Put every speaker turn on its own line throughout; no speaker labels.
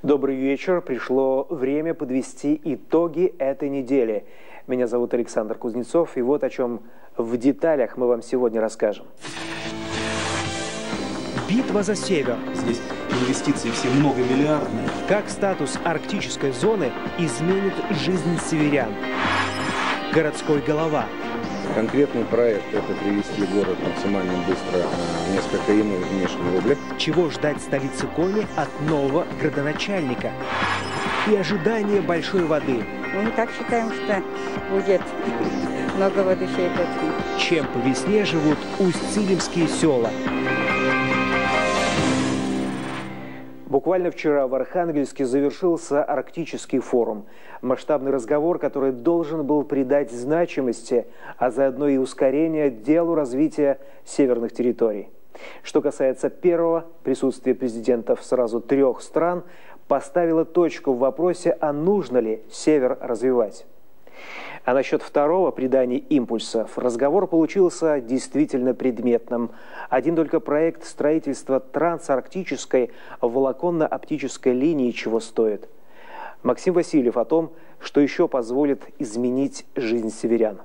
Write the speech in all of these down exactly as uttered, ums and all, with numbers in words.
Добрый вечер. Пришло время подвести итоги этой недели. Меня зовут Александр Кузнецов, и вот о чем в деталях мы вам сегодня расскажем. Битва за север.
Здесь инвестиции все многомиллиардные.
Как статус арктической зоны изменит жизнь северян. Городской голова.
Конкретный проект – это привести город максимально быстро в несколько иной внешний облик.
Чего ждать столицы Коми от нового градоначальника? И ожидание большой воды.
Мы так считаем, что будет много воды в этой году.
Чем по весне живут усть-цилимские села? Буквально вчера в Архангельске завершился Арктический форум. Масштабный разговор, который должен был придать значимости, а заодно и ускорения делу развития северных территорий. Что касается первого, присутствие президентов сразу трех стран поставило точку в вопросе, а нужно ли север развивать. А насчет второго, придания импульсов, разговор получился действительно предметным. Один только проект строительства трансарктической волоконно-оптической линии чего стоит. Максим Васильев о том, что еще позволит изменить жизнь северян.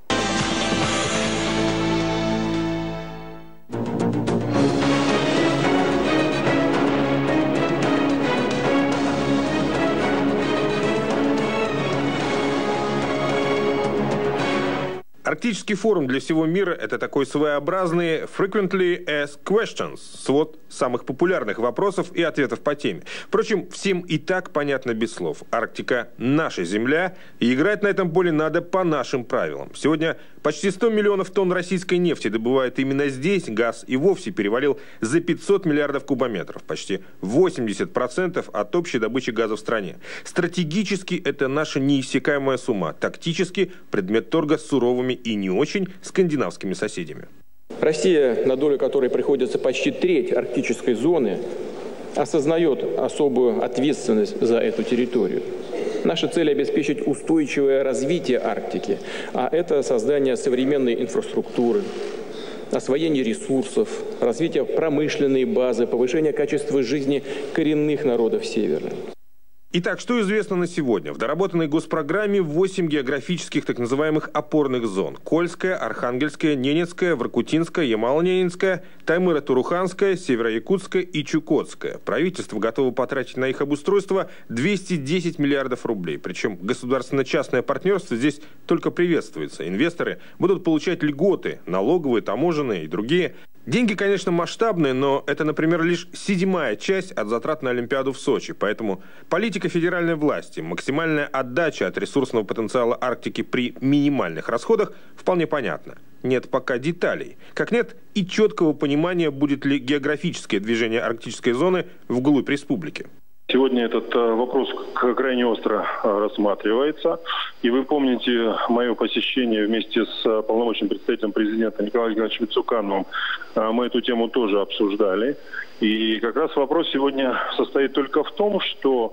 Арктический форум для всего мира – это такой своеобразный frequently asked questions, свод самых популярных вопросов и ответов по теме. Впрочем, всем и так понятно без слов. Арктика – наша земля, и играть на этом поле надо по нашим правилам. Сегодня почти сто миллионов тонн российской нефти добывают именно здесь, газ и вовсе перевалил за пятьсот миллиардов кубометров, почти восемьдесят процентов от общей добычи газа в стране. Стратегически это наша неиссякаемая сумма, тактически предмет торга с суровыми и не очень скандинавскими соседями.
Россия, на долю которой приходится почти треть арктической зоны, осознает особую ответственность за эту территорию. Наша цель – обеспечить устойчивое развитие Арктики, а это создание современной инфраструктуры, освоение ресурсов, развитие промышленной базы, повышение качества жизни коренных народов Севера.
Итак, что известно на сегодня? В доработанной госпрограмме восемь географических так называемых опорных зон. Кольская, Архангельская, Ненецкая, Воркутинская, Ямало-Ненецкая, Таймыра-Туруханская, Северо-Якутская и Чукотская. Правительство готово потратить на их обустройство двести десять миллиардов рублей. Причем государственно-частное партнерство здесь только приветствуется. Инвесторы будут получать льготы, налоговые, таможенные и другие. Деньги, конечно, масштабные, но это, например, лишь седьмая часть от затрат на Олимпиаду в Сочи. Поэтому политика федеральной власти, максимальная отдача от ресурсного потенциала Арктики при минимальных расходах вполне понятна. Нет пока деталей. Как нет и четкого понимания, будет ли географическое движение арктической зоны вглубь республики.
Сегодня этот вопрос крайне остро рассматривается. И вы помните мое посещение вместе с полномочным представителем президента Николаем Николаевичем Цукановым. Мы эту тему тоже обсуждали. И как раз вопрос сегодня состоит только в том, что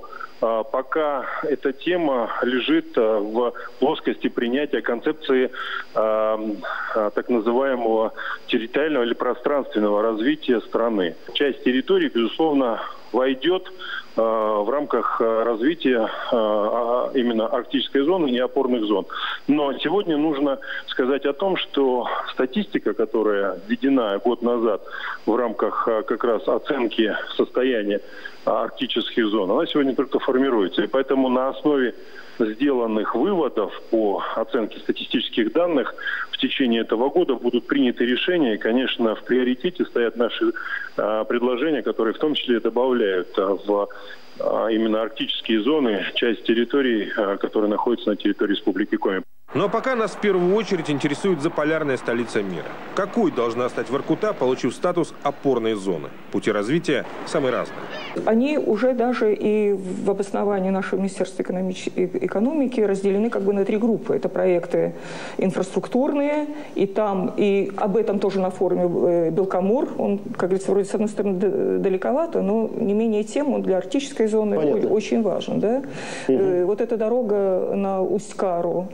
пока эта тема лежит в плоскости принятия концепции так называемого территориального или пространственного развития страны. Часть территории, безусловно, войдет в рамках развития именно арктической зоны и опорных зон. Но сегодня нужно сказать о том, что статистика, которая введена год назад в рамках как раз оценки состояния арктических зон, она сегодня только формируется. И поэтому на основе сделанных выводов по оценке статистических данных в течение этого года будут приняты решения. И, конечно, в приоритете стоят наши а, предложения, которые в том числе добавляют а, в а, именно арктические зоны часть территорий, а, которые находятся на территории Республики Коми.
Но пока нас в первую очередь интересует заполярная столица мира. Какой должна стать Воркута, получив статус опорной зоны? Пути развития самые разные.
Они уже даже и в обосновании нашего Министерства экономики разделены как бы на три группы. Это проекты инфраструктурные, и там, и об этом тоже на форуме Белкамор. Он, как говорится, вроде с одной стороны далековато, но не менее тем он для арктической зоны Понятно. Очень важен. Да? Угу. Вот эта дорога на Усть-Кару.
Конечно.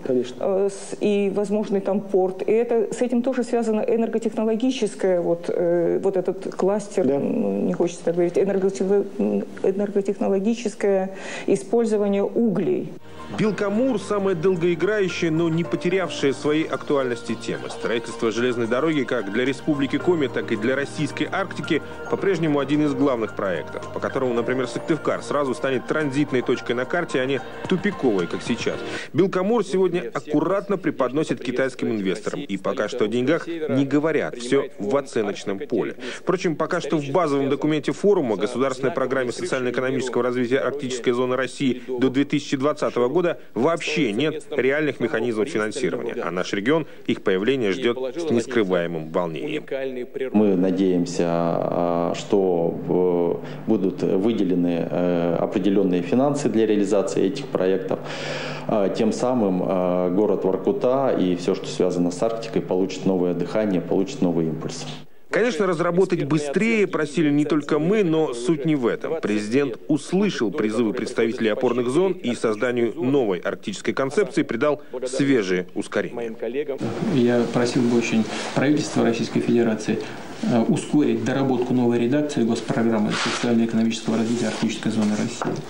э, с, и возможный там порт. И это, с этим тоже связано энерготехнологическое, вот, э, вот этот кластер, да. ну, не хочется так говорить, энерготех, энерготехнологическое использование углей.
Белкамур – самая долгоиграющая, но не потерявшая своей актуальности тема. Строительство железной дороги как для Республики Коми, так и для Российской Арктики по-прежнему один из главных проектов, по которому, например, Сыктывкар сразу станет транзитной точкой на карте, а не тупиковой, как сейчас. Белкамур сегодня аккуратно преподносит китайским инвесторам. И пока что о деньгах не говорят. Все в оценочном поле. Впрочем, пока что в базовом документе форума Государственной программе социально-экономического развития Арктической зоны России до две тысячи двадцатого года вообще нет реальных механизмов финансирования, а наш регион их появление ждет с нескрываемым волнением.
Мы надеемся, что будут выделены определенные финансы для реализации этих проектов. Тем самым город Воркута и все, что связано с Арктикой, получит новое дыхание, получит новый импульс.
Конечно, разработать быстрее просили не только мы, но суть не в этом. Президент услышал призывы представителей опорных зон и созданию новой арктической концепции придал свежее ускорение.
Я просил бы очень правительство Российской Федерации ускорить доработку новой редакции госпрограммы социально-экономического развития Арктической зоны России.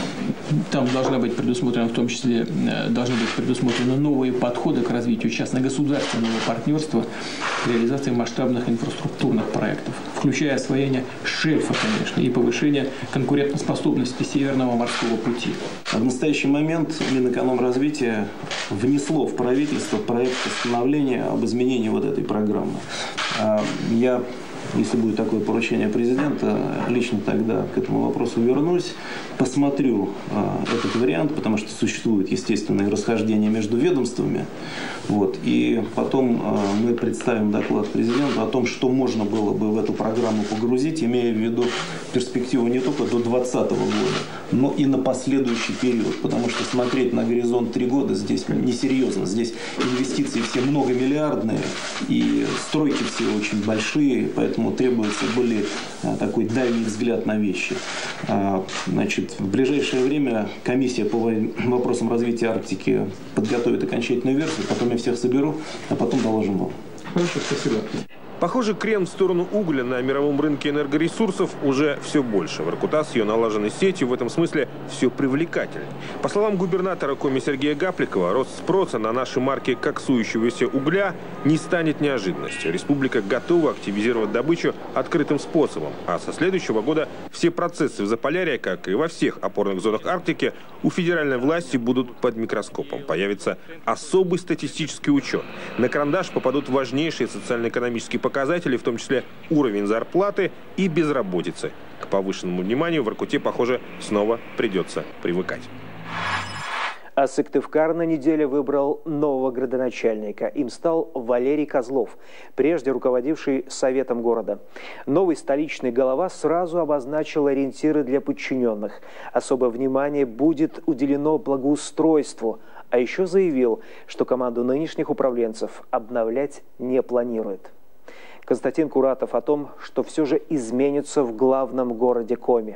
Там должна быть предусмотрена, в том числе, должны быть предусмотрены новые подходы к развитию частно-государственного партнерства в реализации масштабных инфраструктурных проектов, включая освоение шельфа, конечно, и повышение конкурентоспособности Северного морского пути.
В настоящий момент Минэкономразвития внесло в правительство проект постановления об изменении вот этой программы. Я, если будет такое поручение президента, лично тогда к этому вопросу вернусь, посмотрю э, этот вариант, потому что существуют естественные расхождения между ведомствами. Вот, и потом э, мы представим доклад президенту о том, что можно было бы в эту программу погрузить, имея в виду перспективу не только до двадцатого года, но и на последующий период. Потому что смотреть на горизонт три года здесь несерьезно. Здесь инвестиции все многомиллиардные, и стройки все очень большие, поэтому требуется более а, такой дальний взгляд на вещи. А, значит, в ближайшее время комиссия по вопросам развития Арктики подготовит окончательную версию, потом я всех соберу, а потом доложим вам.
Хорошо, спасибо.
Похоже, крен в сторону угля на мировом рынке энергоресурсов уже все больше. Воркута с ее налаженной сетью в этом смысле все привлекательнее. По словам губернатора Коми Сергея Гапликова, рост спроса на наши марки коксующегося угля не станет неожиданностью. Республика готова активизировать добычу открытым способом. А со следующего года все процессы в Заполярье, как и во всех опорных зонах Арктики, у федеральной власти будут под микроскопом. Появится особый статистический учет. На карандаш попадут важнейшие социально-экономические показатели. Показатели, в том числе уровень зарплаты и безработицы. К повышенному вниманию в Воркуте, похоже, снова придется привыкать.
А Сыктывкар на неделе выбрал нового градоначальника. Им стал Валерий Козлов, прежде руководивший советом города. Новый столичный голова сразу обозначил ориентиры для подчиненных. Особое внимание будет уделено благоустройству. А еще заявил, что команду нынешних управленцев обновлять не планирует. Константин Куратов о том, что все же изменится в главном городе Коми.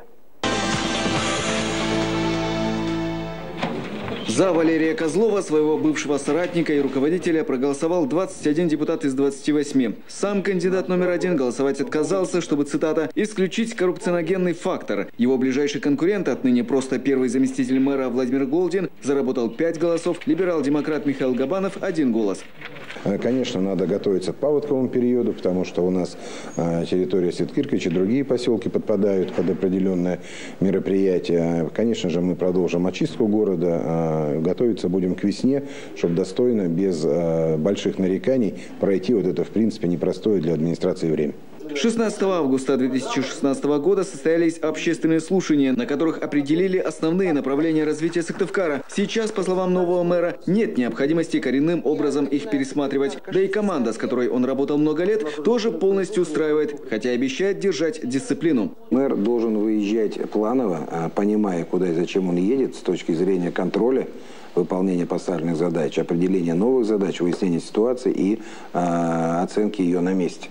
За Валерия Козлова, своего бывшего соратника и руководителя, проголосовал двадцать один депутат из двадцати восьми. Сам кандидат номер один голосовать отказался, чтобы, цитата, «исключить коррупционогенный фактор». Его ближайший конкурент, отныне просто первый заместитель мэра Владимир Голдин, заработал пять голосов, либерал-демократ Михаил Габанов – один голос.
Конечно, надо готовиться к паводковому периоду, потому что у нас а, территория Светкиркич и другие поселки подпадают под определенное мероприятие. Конечно же, мы продолжим очистку города, а, готовиться будем к весне, чтобы достойно, без а, больших нареканий пройти вот это, в принципе, непростое для администрации время.
шестнадцатого августа две тысячи шестнадцатого года состоялись общественные слушания, на которых определили основные направления развития Сыктывкара. Сейчас, по словам нового мэра, нет необходимости коренным образом их пересматривать. Да и команда, с которой он работал много лет, тоже полностью устраивает, хотя обещает держать дисциплину.
Мэр должен выезжать планово, понимая, куда и зачем он едет, с точки зрения контроля выполнения поставленных задач, определения новых задач, выяснения ситуации и э, оценки ее на месте.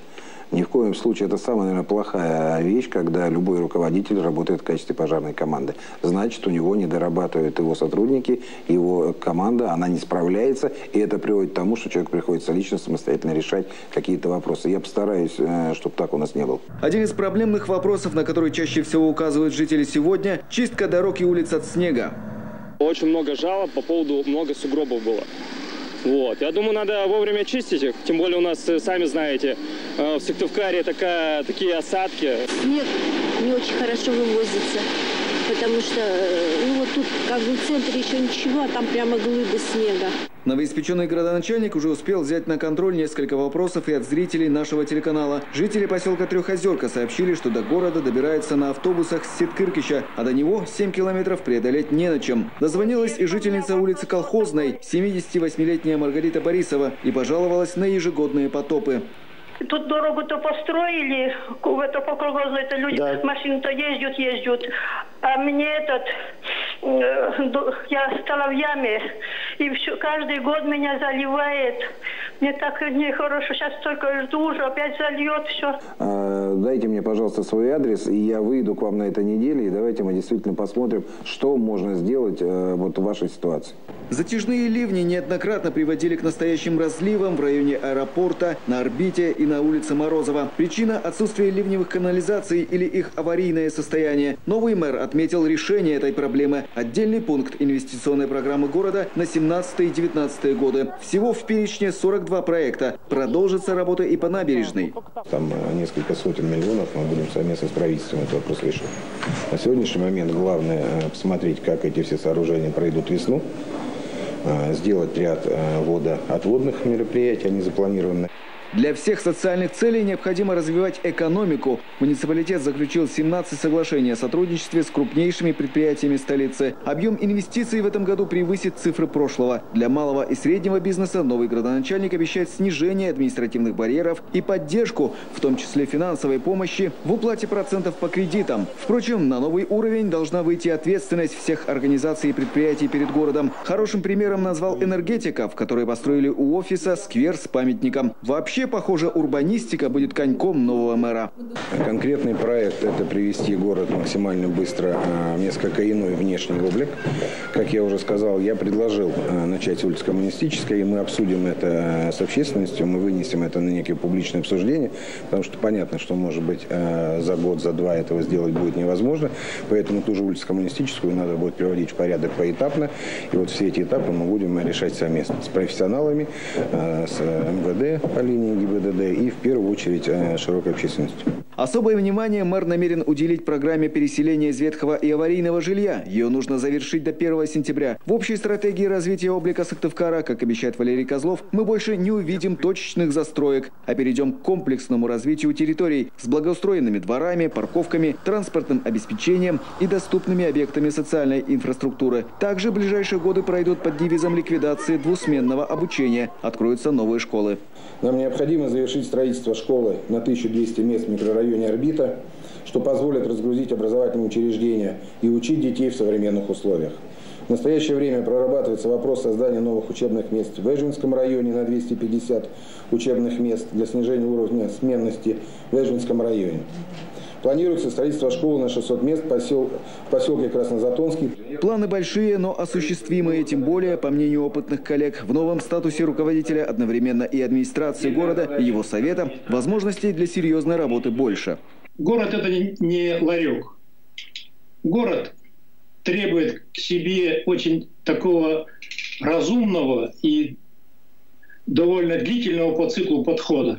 Ни в коем случае это самая, наверное, плохая вещь, когда любой руководитель работает в качестве пожарной команды. Значит, у него не дорабатывают его сотрудники, его команда, она не справляется, и это приводит к тому, что человек приходится лично самостоятельно решать какие-то вопросы. Я постараюсь, чтобы так у нас не было.
Один из проблемных вопросов, на который чаще всего указывают жители сегодня – чистка дорог и улиц от снега.
Очень много жалоб по поводу, много сугробов было. Вот. Я думаю, надо вовремя чистить их. Тем более у нас, сами знаете, в Сыктывкаре такая, такие осадки.
Снег не очень хорошо вывозится, потому что ну, вот тут как бы в центре еще ничего, а там прямо глыбы снега.
Новоиспеченный градоначальник уже успел взять на контроль несколько вопросов и от зрителей нашего телеканала. Жители поселка Трехозерка сообщили, что до города добираются на автобусах с Сеткыркища, а до него семь километров преодолеть не на чем. Дозвонилась и жительница улицы Колхозной, семидесятивосьмилетняя Маргарита Борисова, и пожаловалась на ежегодные потопы.
Тут дорогу-то построили, в это по Колхозной-то люди, да. Машины-то ездят, ездят. А мне этот, э, я стала в яме, и все, каждый год меня заливает. Мне так нехорошо, сейчас только жду, уже опять зальет все.
А, дайте мне, пожалуйста, свой адрес, и я выйду к вам на этой неделе, и давайте мы действительно посмотрим, что можно сделать э, вот в вашей ситуации.
Затяжные ливни неоднократно приводили к настоящим разливам в районе аэропорта, на орбите и на улице Морозова. Причина – отсутствие ливневых канализаций или их аварийное состояние. Новый мэр отметил решение этой проблемы. Отдельный пункт инвестиционной программы города на семнадцатый и девятнадцатый годы. Всего в перечне сорок два проекта. Продолжится работа и по набережной.
Там несколько сотен миллионов мы будем совместно с правительством этот вопрос решать. На сегодняшний момент главное посмотреть, как эти все сооружения пройдут весну. Сделать ряд водоотводных мероприятий, они запланированы.
Для всех социальных целей необходимо развивать экономику. Муниципалитет заключил семнадцать соглашений о сотрудничестве с крупнейшими предприятиями столицы. Объем инвестиций в этом году превысит цифры прошлого. Для малого и среднего бизнеса новый градоначальник обещает снижение административных барьеров и поддержку, в том числе финансовой помощи, в уплате процентов по кредитам. Впрочем, на новый уровень должна выйти ответственность всех организаций и предприятий перед городом. Хорошим примером назвал энергетиков, которые построили у офиса сквер с памятником. Вообще, похоже, урбанистика будет коньком нового мэра.
Конкретный проект – это привести город максимально быстро в несколько иной внешний облик. Как я уже сказал, я предложил начать с улицы Коммунистической, и мы обсудим это с общественностью, мы вынесем это на некое публичное обсуждение, потому что понятно, что, может быть, за год, за два этого сделать будет невозможно, поэтому ту же улицу Коммунистическую надо будет приводить в порядок поэтапно, и вот все эти этапы мы будем решать совместно с профессионалами, с эм вэ дэ по линии ГИБДД и в первую очередь широкой общественностью.
Особое внимание мэр намерен уделить программе переселения из ветхого и аварийного жилья. Ее нужно завершить до первого сентября. В общей стратегии развития облика Сыктывкара, как обещает Валерий Козлов, мы больше не увидим точечных застроек, а перейдем к комплексному развитию территорий с благоустроенными дворами, парковками, транспортным обеспечением и доступными объектами социальной инфраструктуры. Также в ближайшие годы пройдут под девизом ликвидации двусменного обучения. Откроются новые школы.
Нам необходимо завершить строительство школы на тысячу двести мест в микрорайоне «Орбита», что позволит разгрузить образовательные учреждения и учить детей в современных условиях. В настоящее время прорабатывается вопрос создания новых учебных мест в Эжвинском районе на двести пятьдесят учебных мест для снижения уровня сменности в Эжвинском районе. Планируется строительство школы на шестьсот мест в, посел... в поселке Краснозатонский.
Планы большие, но осуществимые, тем более, по мнению опытных коллег, в новом статусе руководителя одновременно и администрации города, и его совета, возможностей для серьезной работы больше.
Город – это не ларек. Город требует к себе очень такого разумного и довольно длительного по циклу подхода.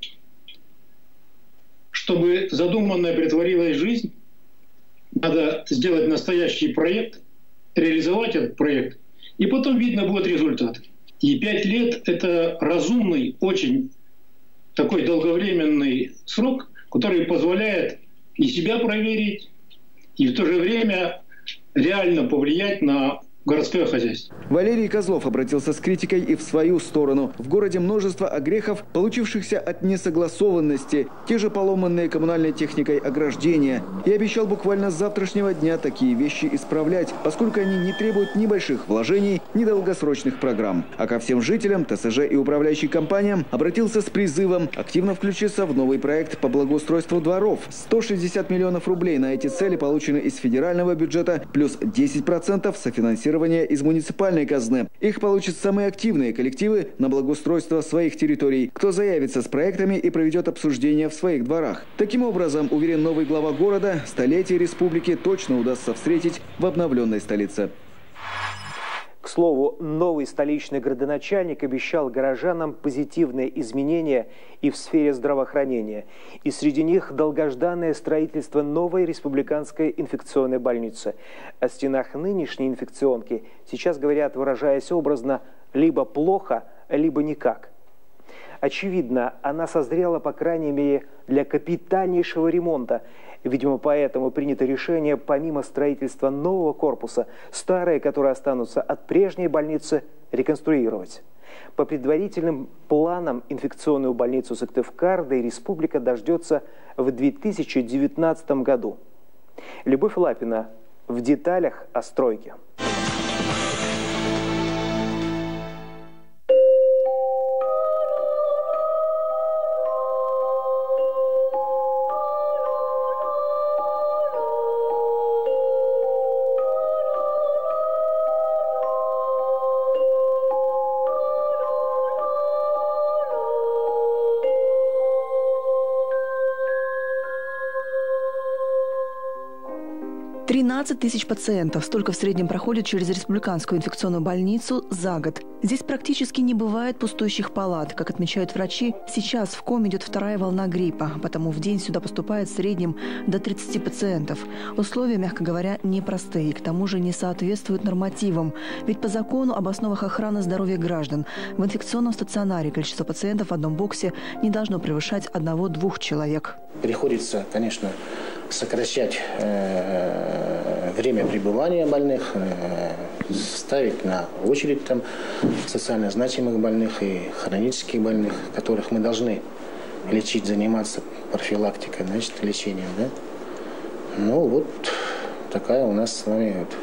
Чтобы задуманное претворилось в жизнь, надо сделать настоящий проект, реализовать этот проект, и потом видно будет результат. И пять лет – это разумный, очень такой долговременный срок, который позволяет и себя проверить, и в то же время реально повлиять на городское хозяйство.
Валерий Козлов обратился с критикой и в свою сторону. В городе множество огрехов, получившихся от несогласованности, те же поломанные коммунальной техникой ограждения. И обещал буквально с завтрашнего дня такие вещи исправлять, поскольку они не требуют ни больших вложений, ни долгосрочных программ. А ко всем жителям, ТСЖ и управляющим компаниям обратился с призывом активно включиться в новый проект по благоустройству дворов. сто шестьдесят миллионов рублей на эти цели получены из федерального бюджета, плюс десять процентов софинансирования из муниципальной казны. Их получат самые активные коллективы на благоустройство своих территорий, кто заявится с проектами и проведет обсуждение в своих дворах. Таким образом, уверен новый глава города, столетие республики точно удастся встретить в обновленной столице.
К слову, новый столичный градоначальник обещал горожанам позитивные изменения и в сфере здравоохранения. И среди них долгожданное строительство новой республиканской инфекционной больницы. О стенах нынешней инфекционки сейчас говорят, выражаясь образно, либо плохо, либо никак. Очевидно, она созрела, по крайней мере, для капитальнейшего ремонта. Видимо, поэтому принято решение, помимо строительства нового корпуса, старые, которые останутся от прежней больницы, реконструировать. По предварительным планам инфекционную больницу Сыктывкара и республика дождется в две тысячи девятнадцатом году. Любовь Лапина в деталях о стройке.
тринадцать тысяч пациентов. Столько в среднем проходит через республиканскую инфекционную больницу за год. Здесь практически не бывает пустующих палат. Как отмечают врачи, сейчас в коме идет вторая волна гриппа, потому в день сюда поступает в среднем до тридцати пациентов. Условия, мягко говоря, непростые и к тому же не соответствуют нормативам. Ведь по закону об основах охраны здоровья граждан в инфекционном стационаре количество пациентов в одном боксе не должно превышать одного-двух человек.
Приходится, конечно, сокращать э, время пребывания больных, э, ставить на очередь там социально значимых больных и хронических больных, которых мы должны лечить, заниматься профилактикой, значит, лечением, да? Ну вот такая у нас с вами вот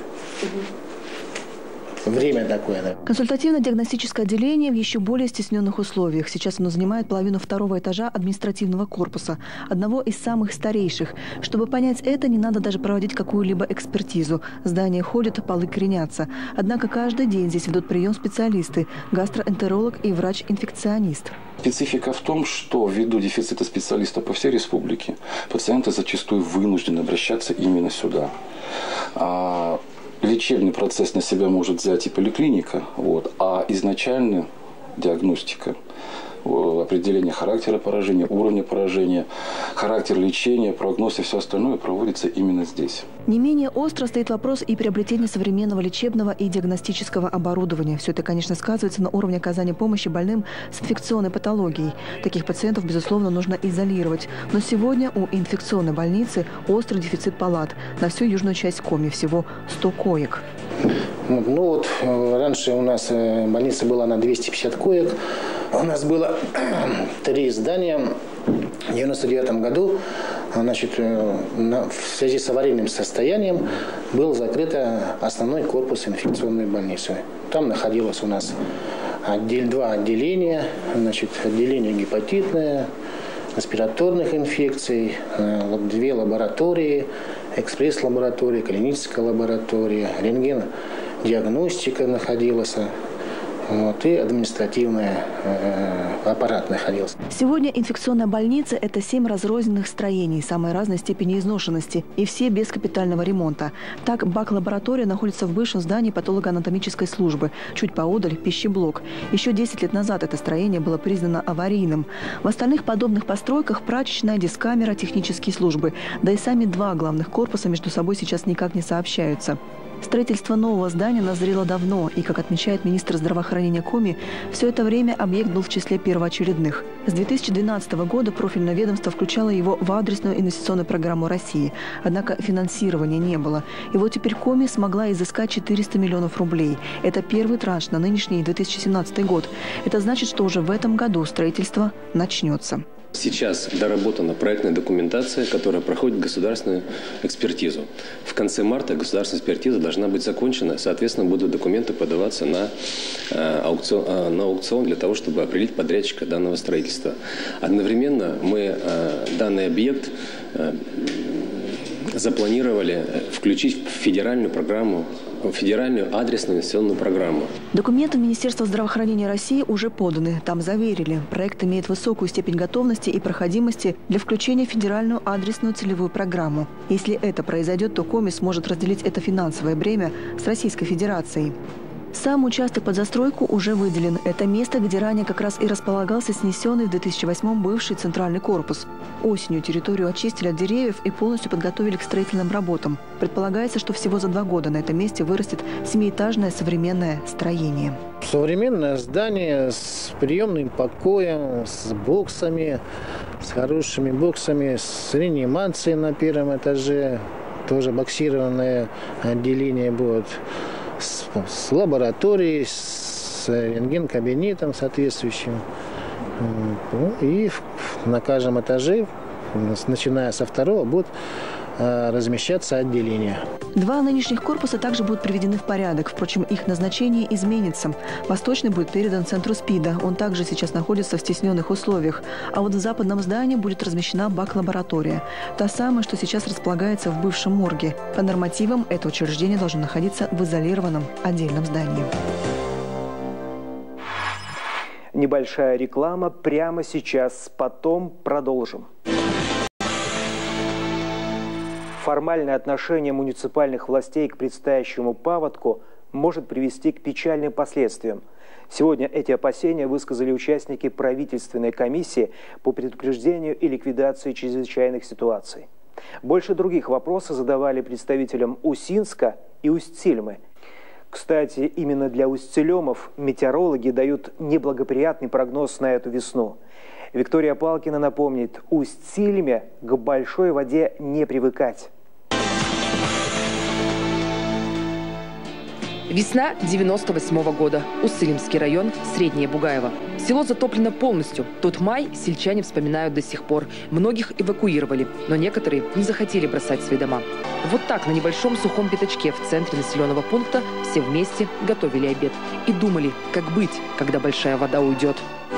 время такое, да.
Консультативно-диагностическое отделение в еще более стесненных условиях. Сейчас оно занимает половину второго этажа административного корпуса, одного из самых старейших. Чтобы понять это, не надо даже проводить какую-либо экспертизу. Здание ходит, полы кренятся. Однако каждый день здесь ведут прием специалисты – гастроэнтеролог и врач-инфекционист.
Специфика в том, что ввиду дефицита специалистов по всей республике, пациенты зачастую вынуждены обращаться именно сюда. Лечебный процесс на себя может взять и поликлиника, вот, а изначально диагностика, определение характера поражения, уровня поражения, характер лечения, прогноз и все остальное проводится именно здесь.
Не менее остро стоит вопрос и приобретения современного лечебного и диагностического оборудования. Все это, конечно, сказывается на уровне оказания помощи больным с инфекционной патологией. Таких пациентов, безусловно, нужно изолировать. Но сегодня у инфекционной больницы острый дефицит палат. На всю южную часть Коми всего сто коек.
Ну вот, раньше у нас больница была на двести пятьдесят коек. У нас было три здания. В девяносто девятом году, значит, в связи с аварийным состоянием был закрыт основной корпус инфекционной больницы. Там находилось у нас два отделения, значит, отделение гепатитное, респираторных инфекций, две лаборатории, экспресс-лаборатория, клиническая лаборатория, рентген-диагностика находилась. Вот, и административный э, аппарат находился.
Сегодня инфекционная больница – это семь разрозненных строений самой разной степени изношенности, и все без капитального ремонта. Так, бак-лаборатория находится в бывшем здании патологоанатомической службы, чуть поодаль – пищеблок. Еще десять лет назад это строение было признано аварийным. В остальных подобных постройках прачечная, дискамера, технические службы. Да и сами два главных корпуса между собой сейчас никак не сообщаются. Строительство нового здания назрело давно, и, как отмечает министр здравоохранения Коми, все это время объект был в числе первоочередных. С две тысячи двенадцатого года профильное ведомство включало его в адресную инвестиционную программу России. Однако финансирования не было. И вот теперь Коми смогла изыскать четыреста миллионов рублей. Это первый транш на нынешний две тысячи семнадцатый год. Это значит, что уже в этом году строительство начнется.
Сейчас доработана проектная документация, которая проходит государственную экспертизу. В конце марта государственная экспертиза должна быть закончена. Соответственно, будут документы подаваться на, э, аукцион, э, на аукцион для того, чтобы определить подрядчика данного строительства. Одновременно мы э, данный объект э, запланировали включить в федеральную программу, в федеральную адресную инвестиционную программу.
Документы Министерства здравоохранения России уже поданы. Там заверили, проект имеет высокую степень готовности и проходимости для включения в федеральную адресную целевую программу. Если это произойдет, то Коми сможет разделить это финансовое бремя с Российской Федерацией. Сам участок под застройку уже выделен. Это место, где ранее как раз и располагался снесенный в две тысячи восьмом бывший центральный корпус. Осенью территорию очистили от деревьев и полностью подготовили к строительным работам. Предполагается, что всего за два года на этом месте вырастет семиэтажное современное строение.
Современное здание с приемным покоем, с боксами, с хорошими боксами, с реанимацией на первом этаже. Тоже боксированное отделение будет. С, с лабораторией, с рентген-кабинетом соответствующим. И на каждом этаже, начиная со второго, будут размещаться отделения.
Два нынешних корпуса также будут приведены в порядок. Впрочем, их назначение изменится. Восточный будет передан центру СПИДа. Он также сейчас находится в стесненных условиях. А вот в западном здании будет размещена бак-лаборатория. Та самая, что сейчас располагается в бывшем морге. По нормативам это учреждение должно находиться в изолированном отдельном здании.
Небольшая реклама прямо сейчас, потом продолжим. Формальное отношение муниципальных властей к предстоящему паводку может привести к печальным последствиям. Сегодня эти опасения высказали участники правительственной комиссии по предупреждению и ликвидации чрезвычайных ситуаций. Больше других вопросов задавали представителям Усинска и Усть-Сильмы. Кстати, именно для Усть-Силемов метеорологи дают неблагоприятный прогноз на эту весну. Виктория Палкина напомнит, Усть-Сильме к большой воде не привыкать.
Весна девяносто восьмого года. Уссылимский район, Среднее Бугаево. Село затоплено полностью. Тот май сельчане вспоминают до сих пор. Многих эвакуировали, но некоторые не захотели бросать свои дома. Вот так на небольшом сухом пятачке в центре населенного пункта все вместе готовили обед. И думали, как быть, когда большая вода уйдет.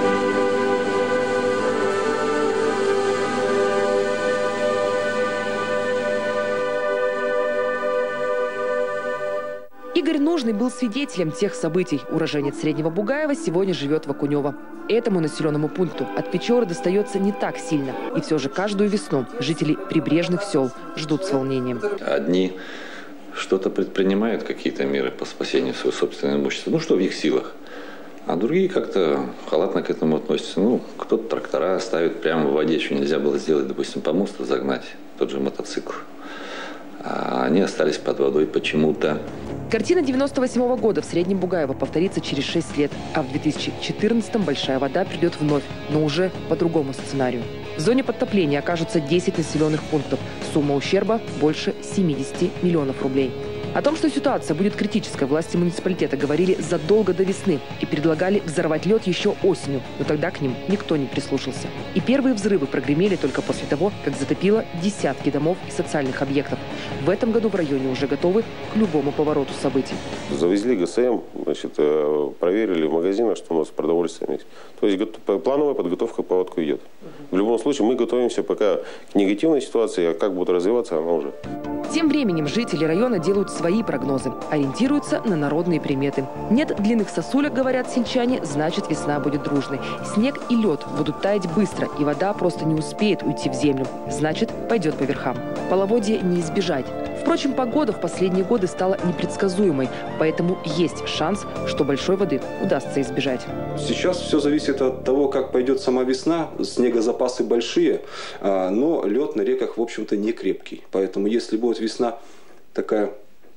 Игорь Нужный был свидетелем тех событий. Уроженец Среднего Бугаева сегодня живет в Окунево. Этому населенному пункту от Печоры достается не так сильно. И все же каждую весну жители прибрежных сел ждут с волнением.
Одни что-то предпринимают, какие-то меры по спасению своего собственного имущества, ну что в их силах. А другие как-то халатно к этому относятся. Ну, кто-то трактора ставит прямо в воде, что нельзя было сделать, допустим, по мосту загнать тот же мотоцикл. А они остались под водой почему-то.
Картина девяносто восьмого года в Среднем Бугаево повторится через шесть лет, а в две тысячи четырнадцатом большая вода придет вновь, но уже по другому сценарию. В зоне подтопления окажутся десять населенных пунктов. Сумма ущерба больше семидесяти миллионов рублей. О том, что ситуация будет критической, власти муниципалитета говорили задолго до весны и предлагали взорвать лед еще осенью, но тогда к ним никто не прислушался. И первые взрывы прогремели только после того, как затопило десятки домов и социальных объектов. В этом году в районе уже готовы к любому повороту событий.
Завезли ГСМ, значит, проверили в магазинах, что у нас продовольствие есть. То есть плановая подготовка к паводку идет. В любом случае мы готовимся пока к негативной ситуации, а как будет развиваться она уже.
Тем временем жители района делают свои прогнозы, ориентируются на народные приметы. Нет длинных сосулек, говорят сельчане, значит весна будет дружной. Снег и лед будут таять быстро, и вода просто не успеет уйти в землю. Значит, пойдет по верхам. Половодья не избежать. Впрочем, погода в последние годы стала непредсказуемой, поэтому есть шанс, что большой воды удастся избежать.
Сейчас все зависит от того, как пойдет сама весна. Снегозапасы большие, но лед на реках, в общем-то, не крепкий. Поэтому, если будет весна такая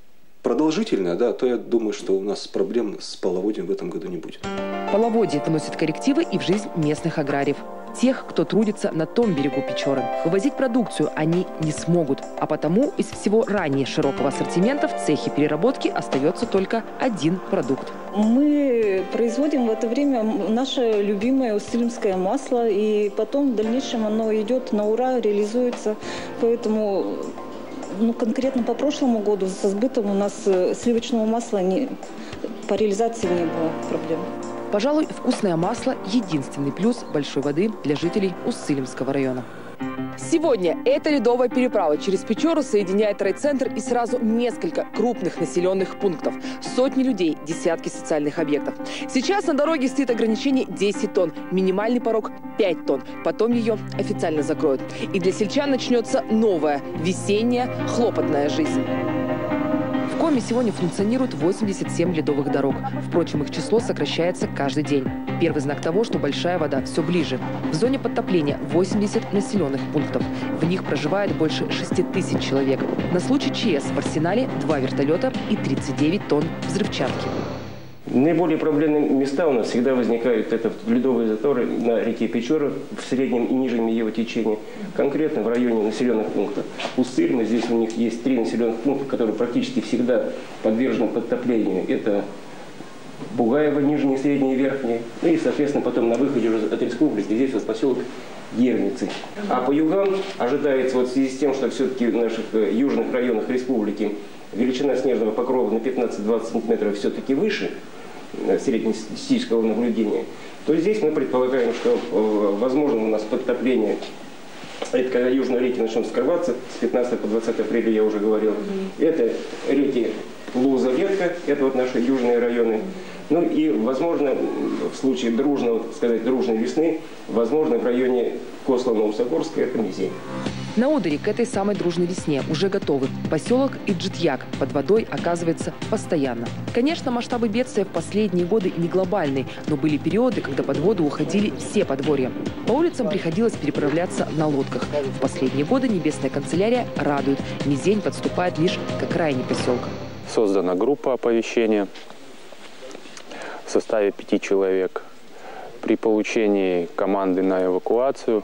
продолжительная, да, то я думаю, что у нас проблем с половодьем в этом году не будет.
Половодье вносит коррективы и в жизнь местных аграриев. Тех, кто трудится на том берегу Печоры. Вывозить продукцию они не смогут. А потому из всего ранее широкого ассортимента в цехе переработки остается только один продукт.
Мы производим в это время наше любимое усилимское масло. И потом в дальнейшем оно идет на ура, реализуется. Поэтому ну, конкретно по прошлому году со сбытом у нас сливочного масла не, по реализации не было проблем.
Пожалуй, вкусное масло – единственный плюс большой воды для жителей Уссылимского района. Сегодня эта ледовая переправа через Печору соединяет райцентр и сразу несколько крупных населенных пунктов. Сотни людей, десятки социальных объектов. Сейчас на дороге стоит ограничение десять тонн, минимальный порог пять тонн. Потом ее официально закроют. И для сельчан начнется новая, весенняя, хлопотная жизнь. В Коми сегодня функционирует восемьдесят семь ледовых дорог. Впрочем, их число сокращается каждый день. Первый знак того, что большая вода все ближе. В зоне подтопления восемьдесят населенных пунктов. В них проживает больше шести тысяч человек. На случай ЧС в арсенале два вертолета и тридцать девять тонн взрывчатки.
Наиболее проблемные места у нас всегда возникают. Это ледовые заторы на реке Печора в среднем и нижнем его течении. Конкретно в районе населенных пунктов. Уссыльма, здесь у них есть три населенных пункта, которые практически всегда подвержены подтоплению. Это Бугаево, нижние, средние, верхние. Ну и, соответственно, потом на выходе уже от республики здесь вот поселок Ерницы. А по югам ожидается, вот в связи с тем, что все-таки в наших южных районах республики величина снежного покрова на пятнадцать-двадцать сантиметров все-таки выше среднестатистического наблюдения, то здесь мы предполагаем, что возможно у нас подтопление. Это когда южные реки начнут скрываться, с пятнадцатого по двадцатое апреля я уже говорил. Это реки Луза, Ветка, это вот наши южные районы. Ну и, возможно, в случае дружного, так сказать, дружной весны, возможно, в районе Косло-Новосокорска, это Мизень.
На Одере к этой самой дружной весне уже готовы. Поселок Иджитьяк под водой оказывается постоянно. Конечно, масштабы бедствия в последние годы не глобальные, но были периоды, когда под воду уходили все подворья. По улицам приходилось переправляться на лодках. В последние годы Небесная канцелярия радует. Мизень подступает лишь к окраине поселка.
Создана группа оповещения в составе пяти человек. При получении команды на эвакуацию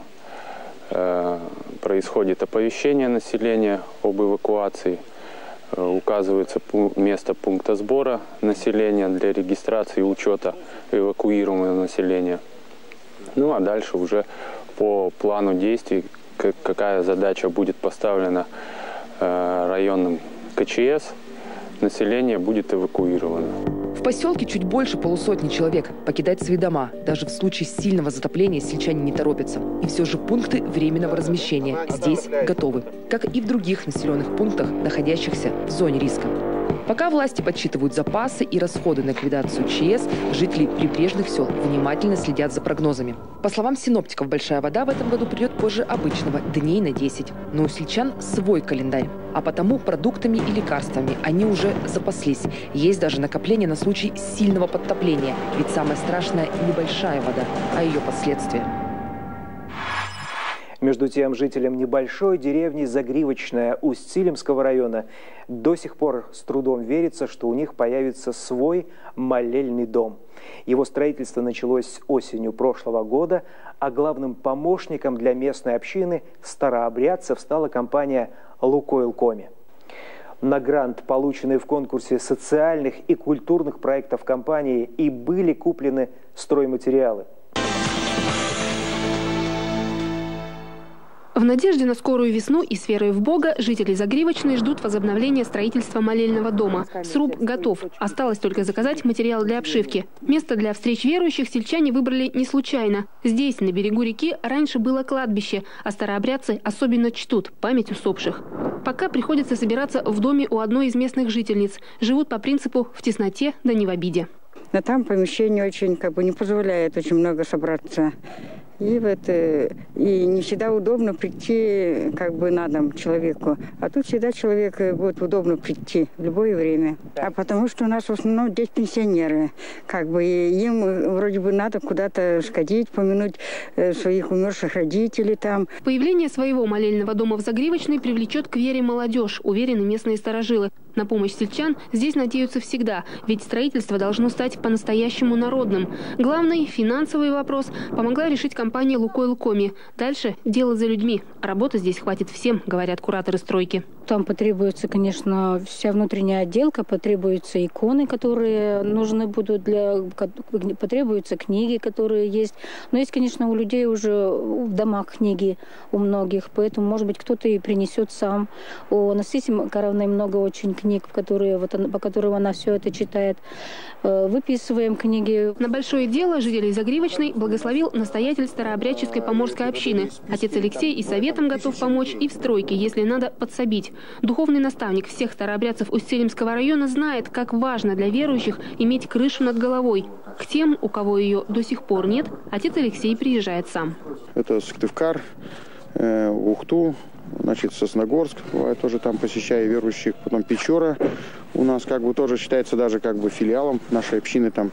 происходит оповещение населения об эвакуации, указывается место пункта сбора населения для регистрации и учета эвакуируемого населения. Ну а дальше уже по плану действий, какая задача будет поставлена районным КЧС, население будет эвакуировано.
В поселке чуть больше полусотни человек. Покидать свои дома даже в случае сильного затопления сельчане не торопятся. И все же пункты временного размещения здесь готовы, как и в других населенных пунктах, находящихся в зоне риска. Пока власти подсчитывают запасы и расходы на ликвидацию ЧС, жители прибрежных сел внимательно следят за прогнозами. По словам синоптиков, большая вода в этом году придет позже обычного, дней на десять. Но у сельчан свой календарь. А потому продуктами и лекарствами они уже запаслись. Есть даже накопление на случай сильного подтопления. Ведь самое страшное – не большая вода, а ее последствия.
Между тем, жителям небольшой деревни Загривочная Усть-Силимского района до сих пор с трудом верится, что у них появится свой молельный дом. Его строительство началось осенью прошлого года, а главным помощником для местной общины старообрядцев стала компания «Лукойл Коми». На грант, полученный в конкурсе социальных и культурных проектов компании, и были куплены стройматериалы.
В надежде на скорую весну и с верой в Бога жители Загривочной ждут возобновления строительства молельного дома. Сруб готов. Осталось только заказать материал для обшивки. Место для встреч верующих сельчане выбрали не случайно. Здесь, на берегу реки, раньше было кладбище, а старообрядцы особенно чтут память усопших. Пока приходится собираться в доме у одной из местных жительниц. Живут по принципу «в тесноте, да не в обиде».
Но там помещение очень как бы не позволяет очень много собраться. И, вот, и не всегда удобно прийти как бы на дом человеку. А тут всегда человеку будет удобно прийти в любое время. А потому что у нас в основном здесь пенсионеры. Как бы, и им вроде бы надо куда-то сходить, помянуть своих умерших родителей там.
Появление своего молельного дома в Загривочной привлечет к вере молодежь, уверены местные старожилы. На помощь сельчан здесь надеются всегда, ведь строительство должно стать по-настоящему народным. Главный финансовый вопрос помогла решить компания «Лукойл Коми». Дальше дело за людьми. Работы здесь хватит всем, говорят кураторы стройки.
Там потребуется, конечно, вся внутренняя отделка, потребуются иконы, которые нужны будут для... Потребуются книги, которые есть. Но есть, конечно, у людей уже в домах книги у многих, поэтому, может быть, кто-то и принесет сам. У Анастасии Макаровны много очень книг, которые, вот, по которым она все это читает. Выписываем книги.
На большое дело жителей Загривочной благословил настоятель старообрядческой поморской общины. Отец Алексей и советом готов помочь, и в стройке, если надо, подсобить. Духовный наставник всех старообрядцев Усть-Силимского района знает, как важно для верующих иметь крышу над головой. К тем, у кого ее до сих пор нет, отец Алексей приезжает сам.
Это Сыктывкар, э, Ухту, значит, Сосногорск, бывает, тоже там посещаю верующих, потом Печора. У нас как бы тоже считается даже как бы филиалом нашей общины. Там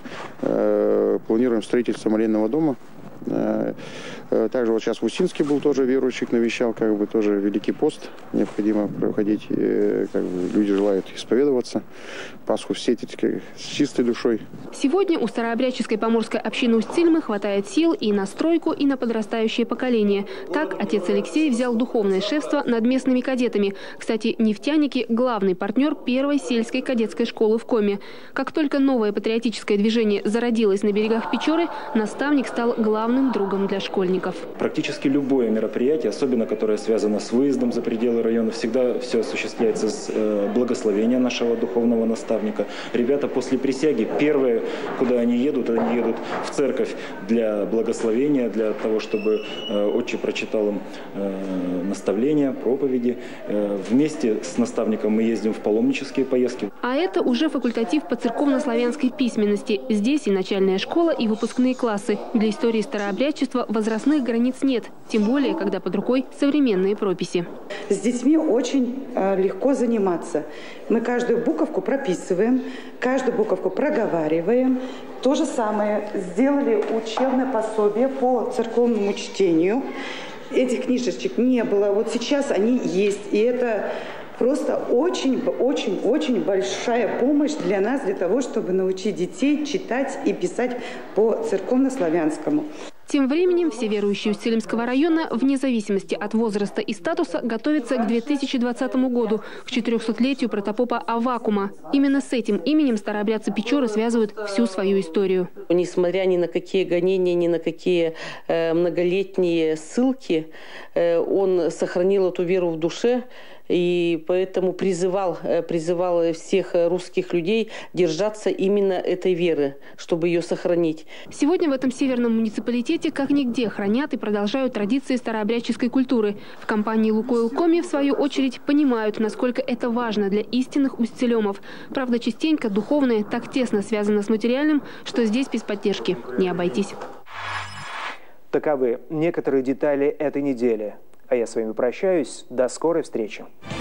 э, планируем строительство молельного дома. Э, э, также вот сейчас в Усинске был тоже верующих, навещал, как бы тоже Великий пост. Необходимо проходить, э, как бы люди желают исповедоваться. Пасху встретить с чистой душой.
Сегодня у старообрядческой поморской общины Усть-Силимы хватает сил и на стройку, и на подрастающее поколение. Так отец Алексей взял духовное шефство над местными кадетами. Кстати, нефтяники – главный партнер первой сельской кадетской школы в Коми. Как только новое патриотическое движение зародилось на берегах Печоры, наставник стал главным другом для школьников.
Практически любое мероприятие, особенно которое связано с выездом за пределы района, всегда все осуществляется с благословения нашего духовного наставника. Ребята после присяги, первое, куда они едут, они едут в церковь для благословения, для того, чтобы э, отче прочитал им э, наставления, проповеди. Э, вместе с наставником мы ездим в паломнические поездки.
А это уже факультатив по церковно-славянской письменности. Здесь и начальная школа, и выпускные классы. Для истории старообрядчества возрастных границ нет. Тем более, когда под рукой современные прописи.
С детьми очень э, легко заниматься. Мы каждую буковку прописываем, каждую буковку проговариваем. То же самое сделали учебное пособие по церковному чтению. Этих книжечек не было. Вот сейчас они есть. И это просто очень-очень-очень большая помощь для нас, для того, чтобы научить детей читать и писать по церковно-славянскому.
Тем временем все верующие Усть-Силимского района, вне зависимости от возраста и статуса, готовятся к две тысячи двадцатому году, к четырехсотлетию протопопа Аввакума. Именно с этим именем старообрядцы Печоры связывают всю свою историю.
Несмотря ни на какие гонения, ни на какие э, многолетние ссылки, э, он сохранил эту веру в душе. И поэтому призывал, призывал всех русских людей держаться именно этой веры, чтобы ее сохранить.
Сегодня в этом северном муниципалитете как нигде хранят и продолжают традиции старообрядческой культуры. В компании «Лукойл Коми» в свою очередь понимают, насколько это важно для истинных устилемов. Правда, частенько духовное так тесно связано с материальным, что здесь без поддержки не обойтись.
Таковы некоторые детали этой недели. А я с вами прощаюсь. До скорой встречи.